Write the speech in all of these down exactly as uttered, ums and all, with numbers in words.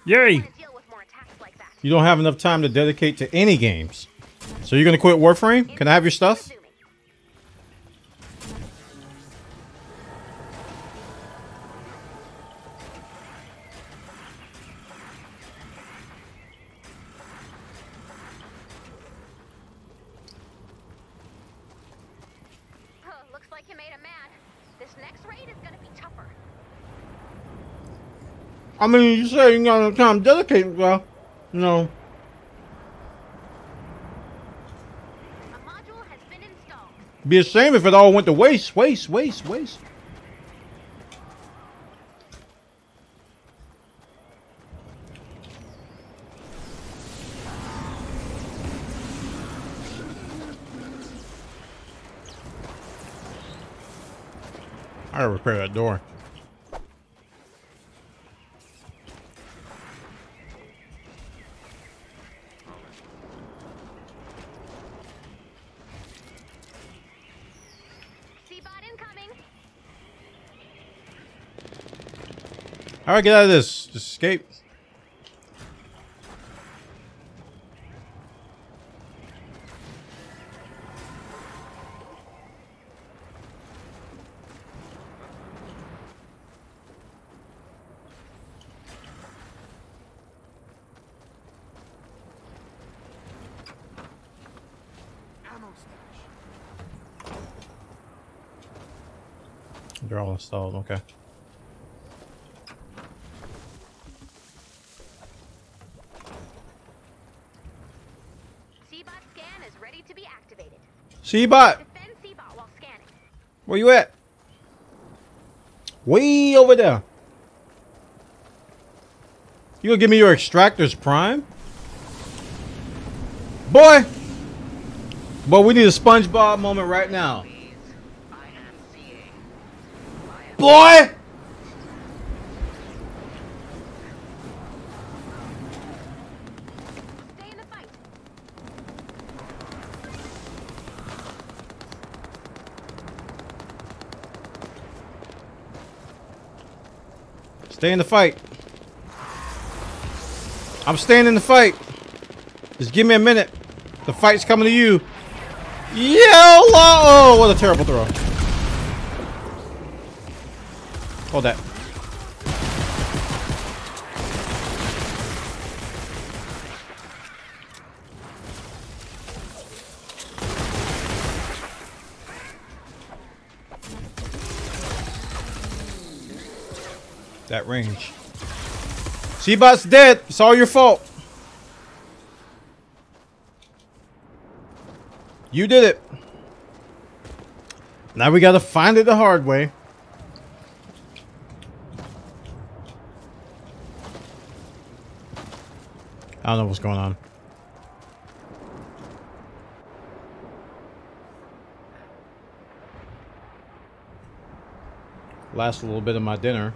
Yay! You don't have enough time to dedicate to any games. So you're gonna quit Warframe? Can I have your stuff? Looks like you made a man. This next raid is gonna be tougher. I mean, you say you got enough time to dedicate, well, you know. A module has been installed. Be a shame if it all went to waste, waste, waste, waste. I gotta repair that door. C-bot incoming. All right, get out of this. Just escape. They're all installed. Okay. C-bot scan is ready to be activated. C-bot, Defend C-bot while scanning. where you at? Way over there. You gonna give me your extractors prime? Boy! Boy, we need a SpongeBob moment right now. Boy! Stay in the fight. Stay in the fight. I'm staying in the fight. Just give me a minute. The fight's coming to you. Yellow! Oh, what a terrible throw. Hold that. That range. C-bot's dead. It's all your fault. You did it. Now we gotta find it the hard way. I don't know what's going on. Last little bit of my dinner.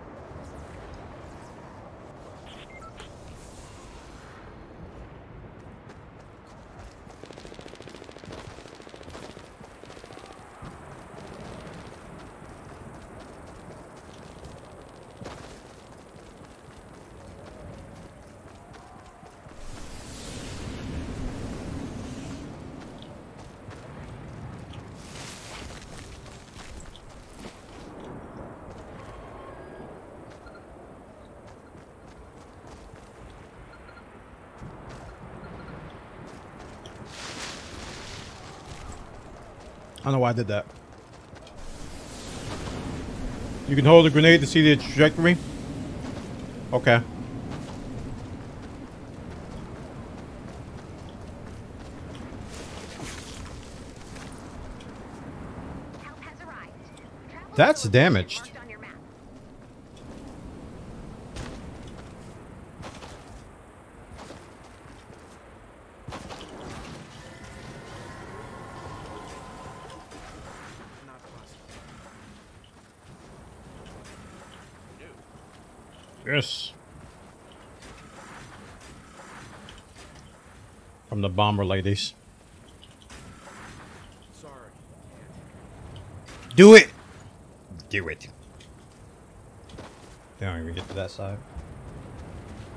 I don't know why I did that. You can hold a grenade to see the trajectory? Okay. Help has arrived. Travel That's to the location damaged. marked on your map. Yes. From the bomber ladies. Sorry. Do it! Do it. They don't even get to that side.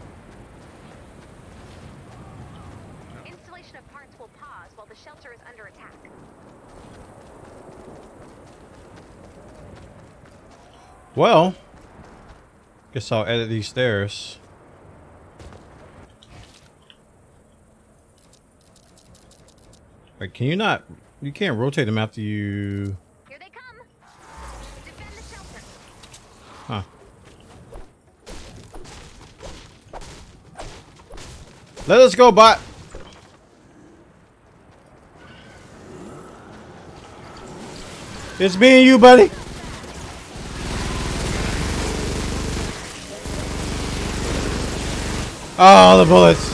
attack. Well, guess I'll edit these stairs. Wait, can you not? You can't rotate them after you. Here they come. Defend the shelter. Huh. Let us go, bot. It's me and you, buddy. Oh, the bullets.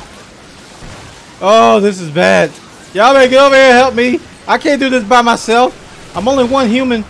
Oh, this is bad. Y'all better get over here and help me. I can't do this by myself. I'm only one human.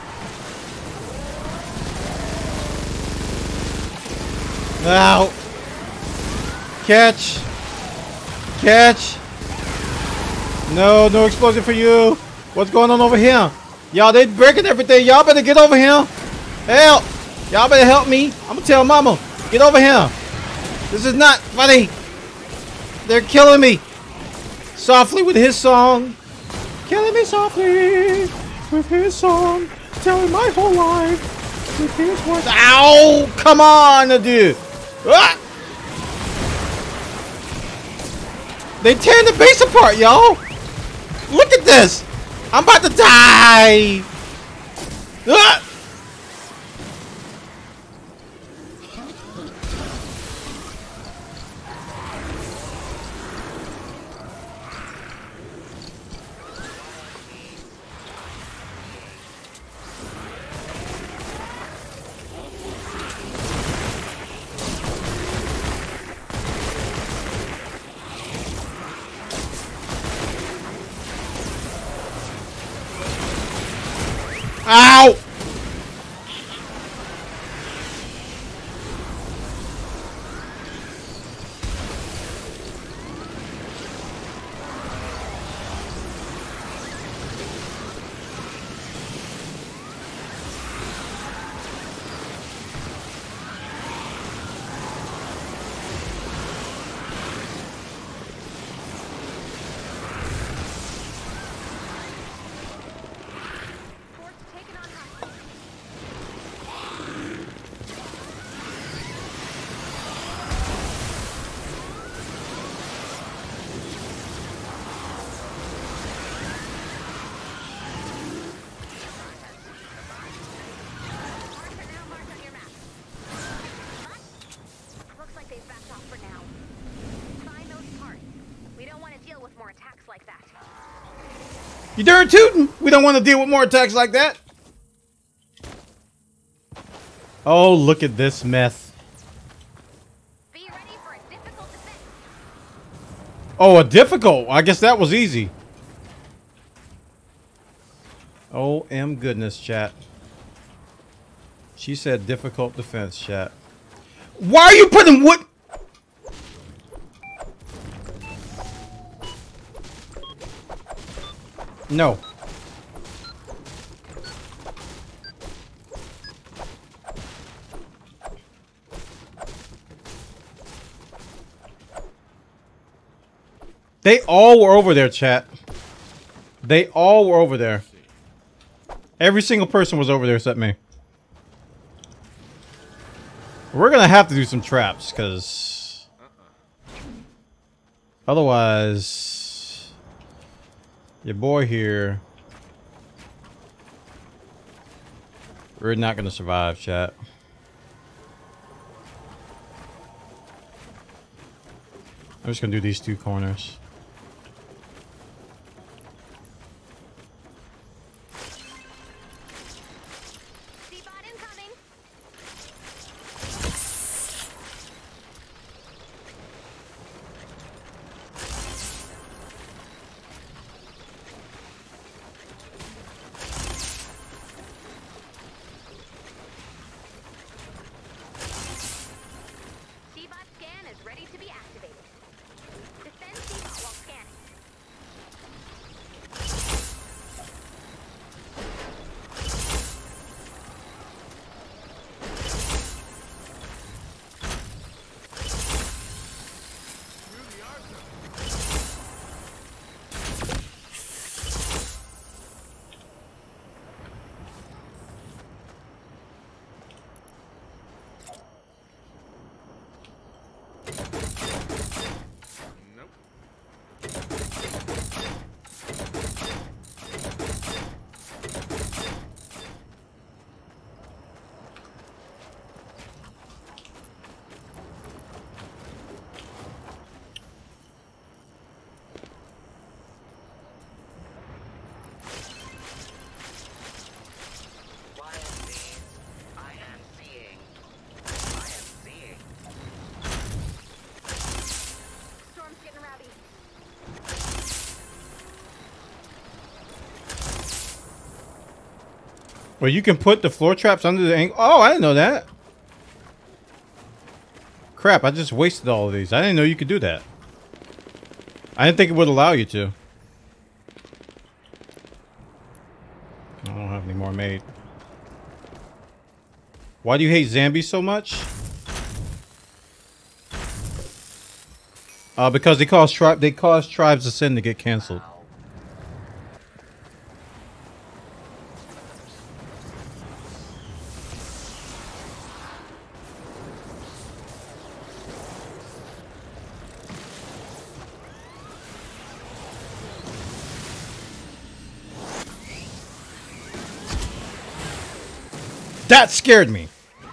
Now. Catch. Catch. No, no explosion for you. What's going on over here? Y'all, they breaking everything. Y'all better get over here. Help. Y'all better help me. I'm gonna tell mama. Get over here. This is not funny. They're killing me. Softly with his song. Killing me softly with his song. Telling my whole life with his words. Ow! Come on, dude. Ah! They tearing the base apart, y'all. Look at this. I'm about to die. Ah! Ow! You darn tootin'! We don't want to deal with more attacks like that. Oh, look at this mess. Be ready for a difficult defense. Oh, a difficult? I guess that was easy. Oh, M goodness, chat. She said difficult defense, chat. Why are you putting wood? No. They all were over there, chat. They all were over there. Every single person was over there except me. We're gonna have to do some traps, because otherwise, your boy here, we're not gonna survive, chat. I'm just gonna do these two corners. T-bot scan is ready to be activated. Defend T-bot. Well, you can put the floor traps under the angle. Oh, I didn't know that. Crap, I just wasted all of these. I didn't know you could do that. I didn't think it would allow you to. I don't have any more made. Why do you hate zombies so much? Uh, because they cause tribe they cause Tribes of Sin to get canceled. That scared me.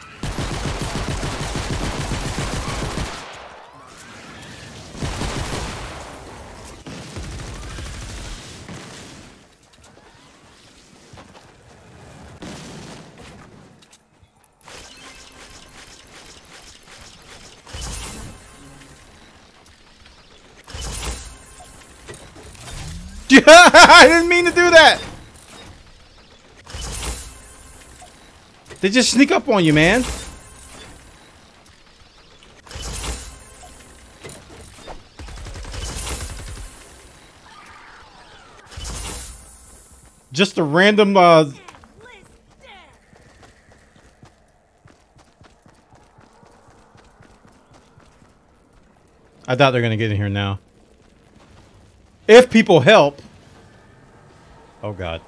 I didn't mean to do that. They just sneak up on you, man. Just a random, uh... I doubt they're gonna get in here now. If people help. Oh, God.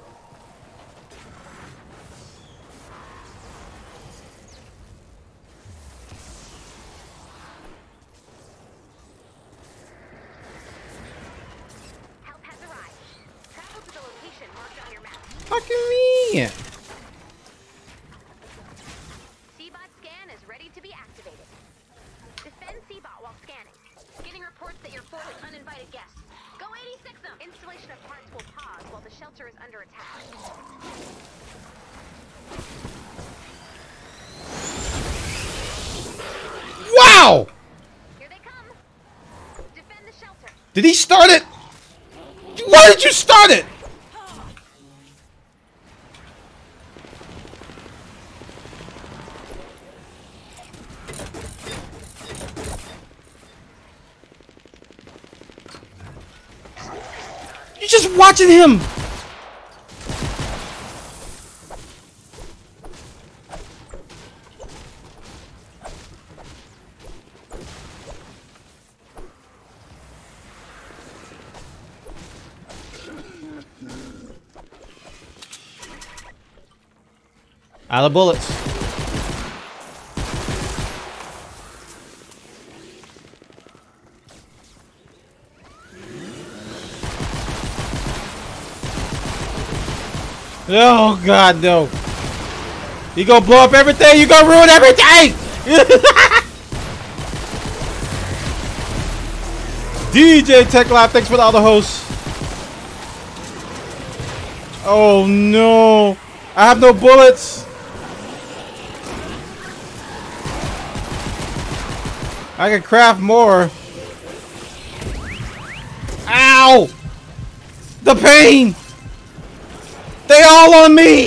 Fucking me! C-bot scan is ready to be activated. Defend C-bot while scanning. Getting reports that you're full with uninvited guests. Go eighty-six them! Installation of parts will pause while the shelter is under attack. Wow! Here they come. Defend the shelter. Did he start it? Why did you start it? You're just watching him. Out of bullets. Oh God, no! You gonna blow up everything? You gonna ruin everything? D J Tech Lab, thanks for the other hosts. Oh no! I have no bullets. I can craft more. Ow! The pain! They all on me!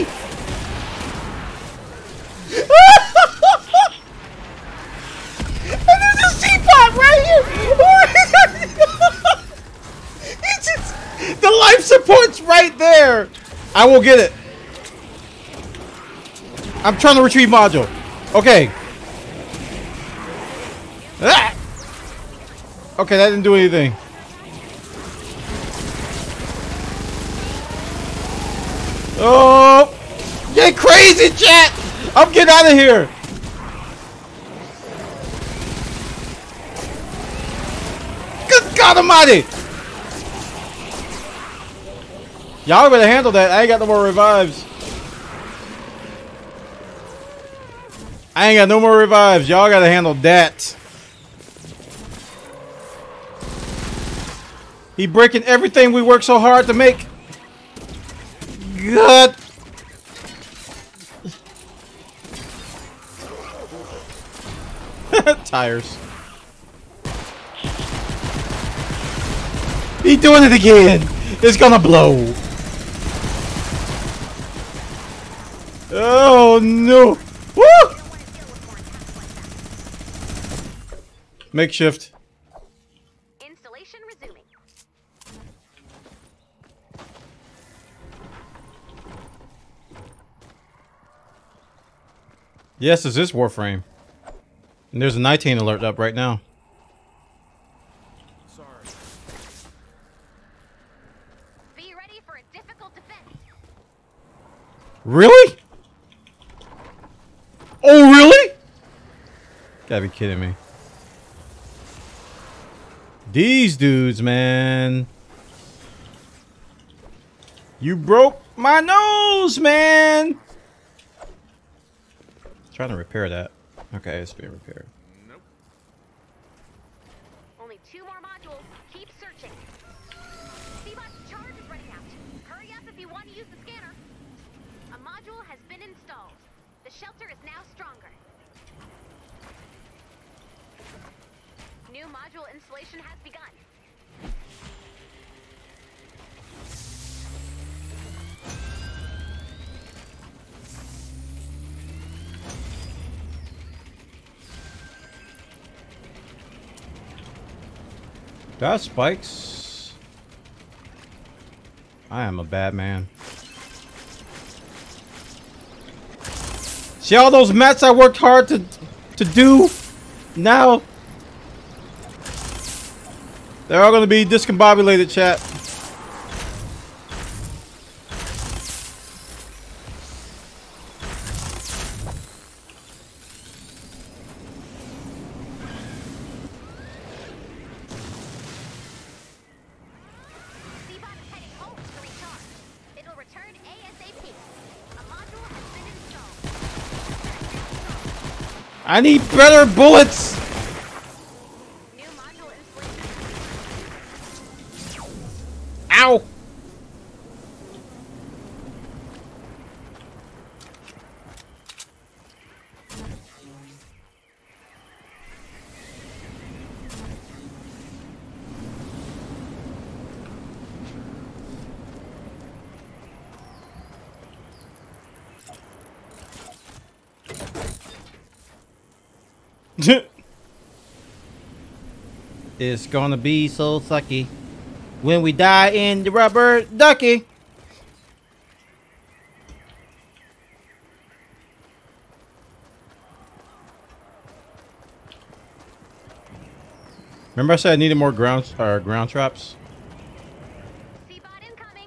And there's a C-bot right here! It's just, the life support's right there! I will get it. I'm trying to retrieve module. Okay. Ah! Okay, that didn't do anything. Oh! Get crazy, chat! I'm getting out of here! Good God Almighty! Y'all better handle that. I ain't got no more revives. I ain't got no more revives. Y'all gotta handle that. He breaking everything we worked so hard to make. Good. Tires. He doing it again. It's gonna blow. Oh no! Woo! Makeshift. Installation resuming. Yes, this is Warframe. And there's a nineteen alert up right now. Sorry. Be ready for a difficult defense. Really? Oh, really? Gotta be kidding me. These dudes, man. You broke my nose, man. Trying to repair that. Okay, it's being repaired. Nope. Only two more modules. Keep searching. C-Bot's charge is running out. Hurry up if you want to use the scanner. A module has been installed. The shelter is now stronger. New module installation has begun. That's spikes. I am a bad man. See all those mats I worked hard to to do? Now they're all gonna be discombobulated, chat. I need better bullets! New module installation. Ow! It's gonna be so sucky when we die in the rubber ducky. Remember I said I needed more ground or uh, ground traps? C-Bot incoming.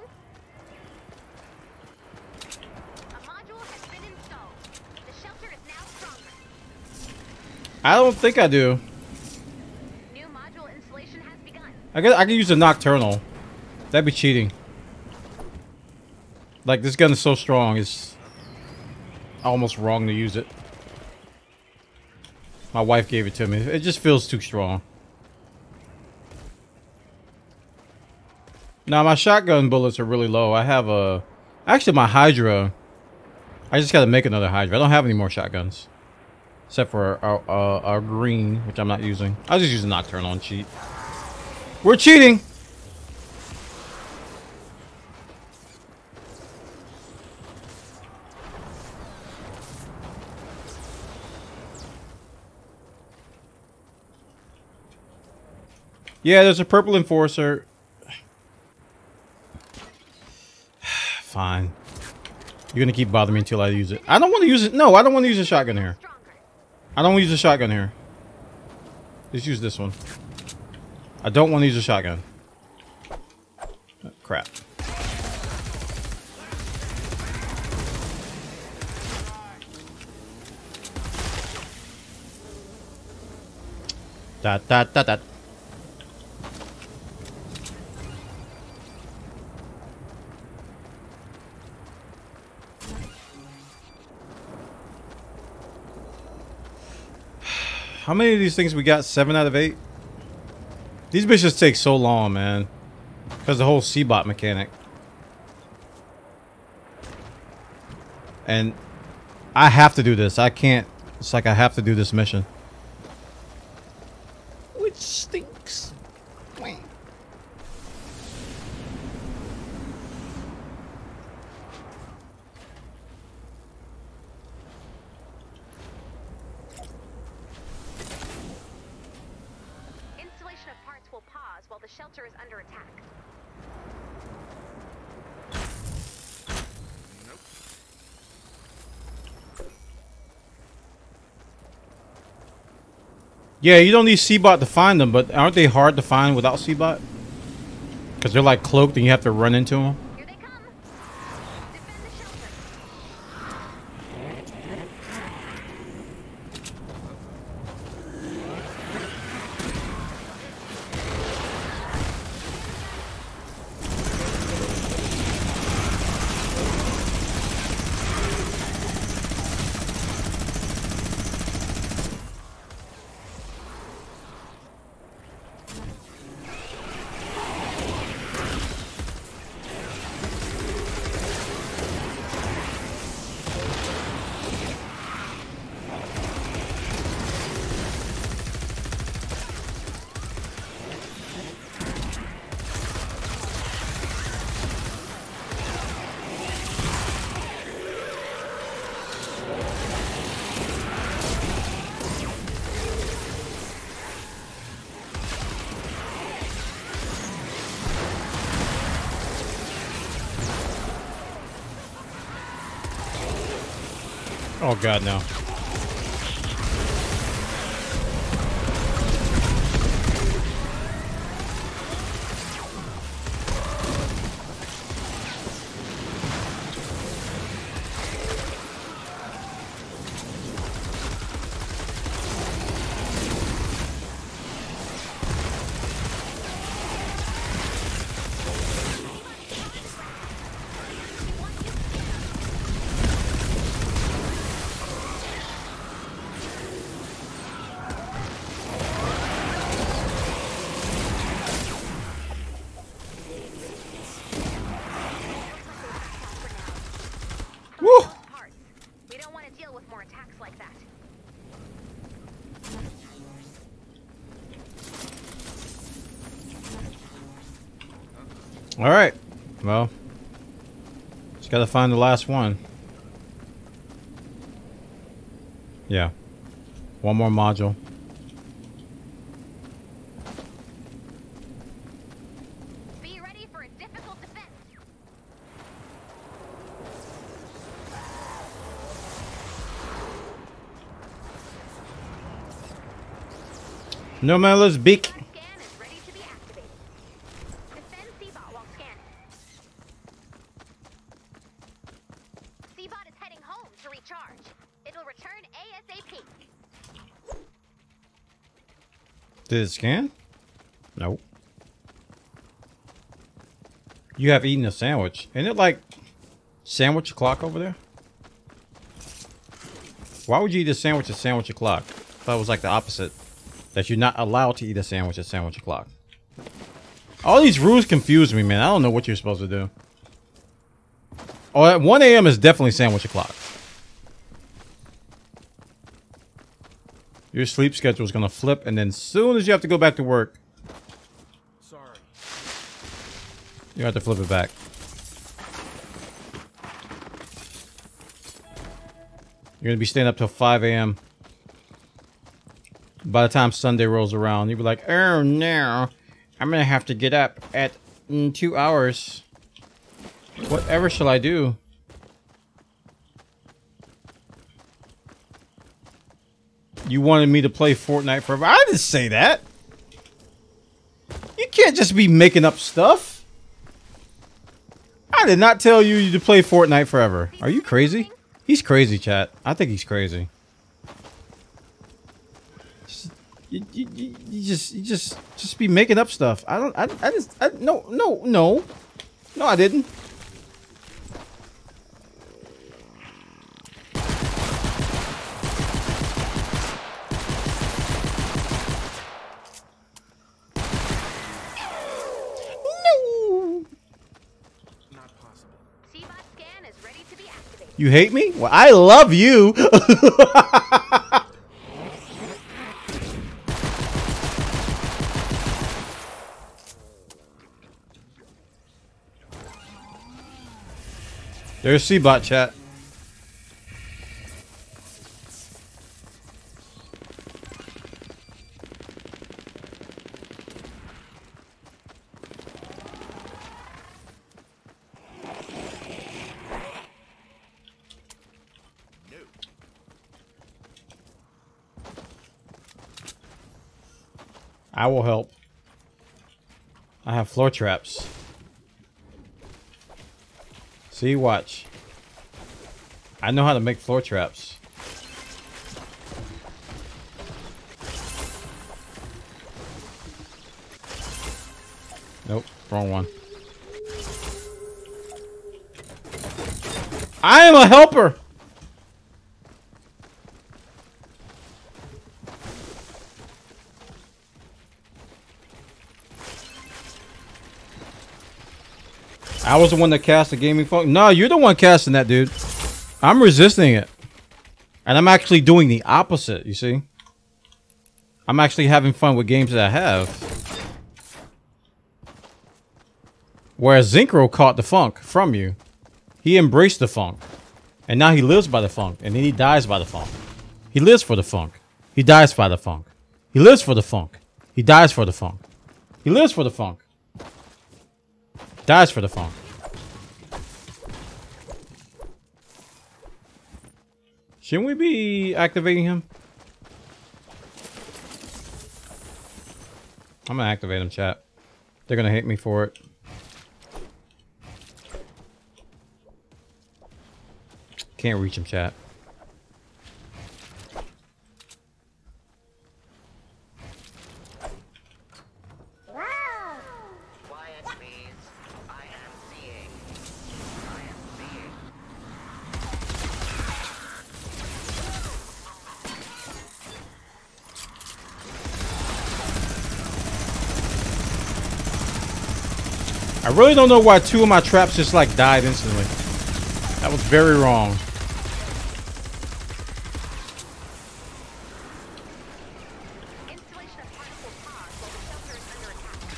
A module has been installed. The shelter is now stronger. I don't think I do. New module installation has begun. I guess I can use a nocturnal. That'd be cheating. Like this gun is so strong, it's almost wrong to use it. My wife gave it to me. It just feels too strong. Now my shotgun bullets are really low. I have a, actually my Hydra. I just got to make another Hydra. I don't have any more shotguns, except for our, our, our green, which I'm not using. I'll just use a nocturnal and cheat. We're cheating. Yeah, there's a purple enforcer. Fine. You're gonna keep bothering me until I use it. I don't want to use it. No, I don't want to use a shotgun here. I don't want to use a shotgun here. Let's use this one. I don't want to use a shotgun. Oh, crap. Da da da da. How many of these things we got? Seven out of eight? These bitches take so long, man. Because the whole C-Bot mechanic. And I have to do this. I can't. It's like I have to do this mission. Which stinks. shelter is under attack. Yeah, you don't need C-Bot to find them, but aren't they hard to find without C-Bot? Because they're like cloaked and you have to run into them. Here they come. Defend the shelter. Oh god, no. Woo! We don't want to deal with more attacks like that. All right. Well, just gotta find the last one. Yeah. One more module. Be ready for a difficult defense. No man, let's beak. Scan is ready to be activated. Defend C-Bot while scanning. C-Bot is heading home to recharge. It'll return ASAP. Did it scan? Nope. You have eaten a sandwich. Isn't it like sandwich o'clock over there? Why would you eat a sandwich at sandwich o'clock? I thought it was like the opposite. That you're not allowed to eat a sandwich at sandwich o'clock. All these rules confuse me, man. I don't know what you're supposed to do. Oh, at one A M is definitely sandwich o'clock. Your sleep schedule is gonna flip, and then as soon as you have to go back to work, Sorry. you have to flip it back. You're gonna be staying up till five A M By the time Sunday rolls around, you'll be like, oh no, I'm gonna have to get up at mm, two hours. Whatever shall I do? You wanted me to play Fortnite forever. I didn't say that. You can't just be making up stuff. I did not tell you to play Fortnite forever. Are you crazy? He's crazy, chat. I think he's crazy. Just, you, you, you, you just, you just, just be making up stuff. I don't, I, I just, I, no, no, no, no, I didn't. You hate me? Well, I love you. There's C-Bot, chat. I will help. I have floor traps. See, watch. I know how to make floor traps. Nope, wrong one. I am a helper! I was the one that cast the gaming funk. No, you're the one casting that, dude. I'm resisting it. And I'm actually doing the opposite, you see? I'm actually having fun with games that I have. Whereas Zincro caught the funk from you. He embraced the funk. And now he lives by the funk. And then he dies by the funk. He lives for the funk. He dies by the funk. He lives for the funk. He dies for the funk. He lives for the funk. Dies for the funk. Shouldn't we be activating him? I'm gonna activate him, chat. They're gonna hate me for it. Can't reach him, chat. I really don't know why two of my traps just like died instantly. That was very wrong. Installation of parts will pause while the shelter is under attack.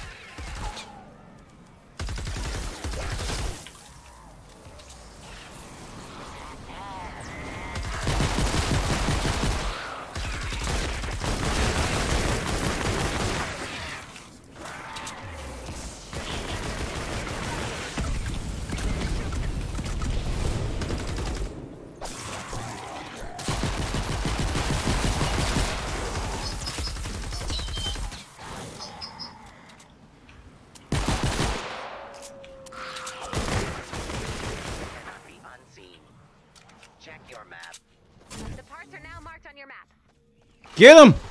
Check your map. The parts are now marked on your map. Get him!